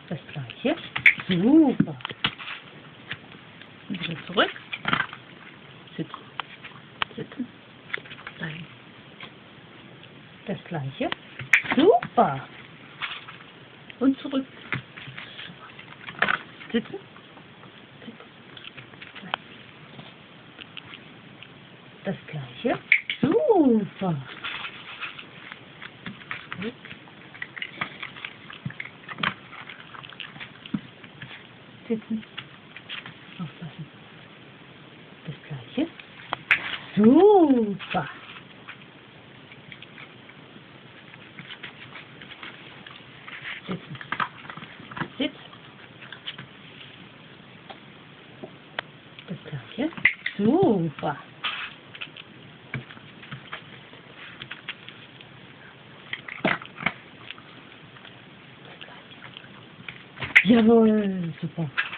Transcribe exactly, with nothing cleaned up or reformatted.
Das gleiche. Super. Und wieder zurück. Sitzen. Sitzen. Bleiben. Das gleiche. Super. Und zurück. Sitzen. Sitzen. Bleiben. Das gleiche. Super. Zurück. Sitzen. Aufpassen. Das gleiche. Super. Sitzen. Sitz. Das gleiche. Super. Das gleiche. Jawohl, super.